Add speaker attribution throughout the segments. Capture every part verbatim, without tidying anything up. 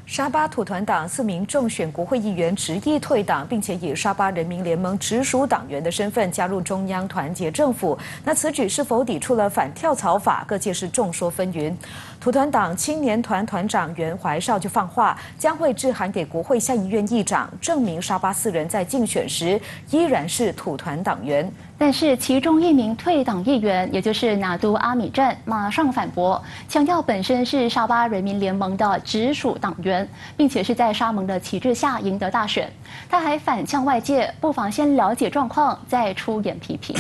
Speaker 1: 沙巴土团党四名正选国会议员执意退党，并且以沙巴人民联盟直属党员的身份加入中央团结政府。那此举是否抵触了反跳槽法？各界是众说纷纭。土团党青年团团长袁怀少就放话，将会致函给国会下议院议长，证明沙巴四人在竞选时依然是土团党员。
Speaker 2: 但是其中一名退党议员，也就是纳都阿米站，马上反驳，强调本身是沙巴人民联盟的直属党员，并且是在沙盟的旗帜下赢得大选。他还反呛外界，不妨先了解状况，再出言批评。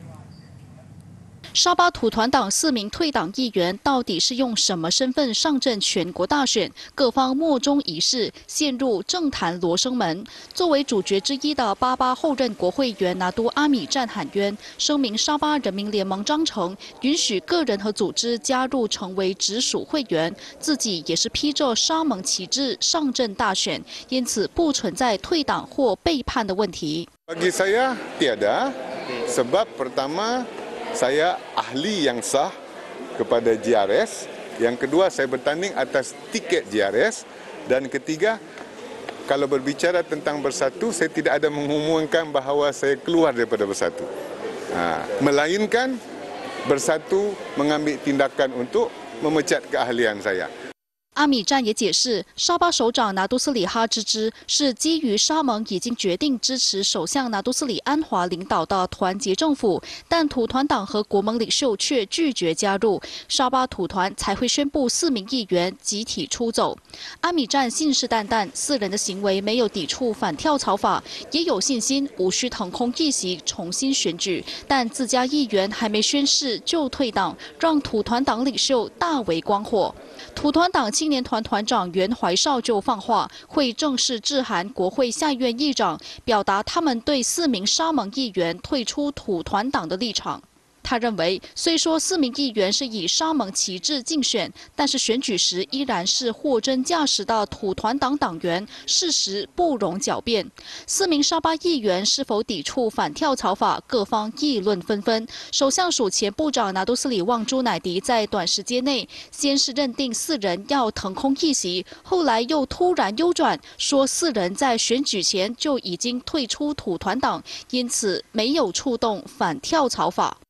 Speaker 3: 沙巴土团党四名退党议员到底是用什么身份上阵全国大选？各方莫衷一是，陷入政坛罗生门。作为主角之一的巴巴后任国会议员拿督阿米站喊冤，声明沙巴人民联盟章程允许个人和组织加入成为直属会员，自己也是披着沙盟旗帜上阵大选，因此不存在退党或背叛的问题。
Speaker 4: Bagi saya tiada, sebab pertama saya ahli yang sah kepada J R S, yang kedua saya bertanding atas tiket J R S, dan ketiga kalau berbicara tentang bersatu saya tidak ada mengumumkan bahawa saya keluar daripada bersatu, ha, melainkan bersatu mengambil tindakan untuk memecat keahlian saya.
Speaker 3: 阿米站也解释，沙巴首长拿督斯里哈芝芝是基于沙盟已经决定支持首相拿督斯里安华领导的团结政府，但土团党和国盟领袖却拒绝加入，沙巴土团才会宣布四名议员集体出走。阿米站信誓旦旦，四人的行为没有抵触反跳槽法，也有信心无需腾空一席重新选举，但自家议员还没宣誓就退党，让土团党领袖大为光火。土团党青年团团长袁怀少就放话，会正式致函国会下议院议长，表达他们对四名沙盟议员退出土团党的立场。他认为，虽说四名议员是以沙盟旗帜竞选，但是选举时依然是货真价实的土团党党员，事实不容狡辩。四名沙巴议员是否抵触反跳槽法，各方议论纷纷。首相署前部长拿督斯里旺朱乃迪在短时间内，先是认定四人要腾空一席，后来又突然悠转，说四人在选举前就已经退出土团党，因此没有触动反跳槽法。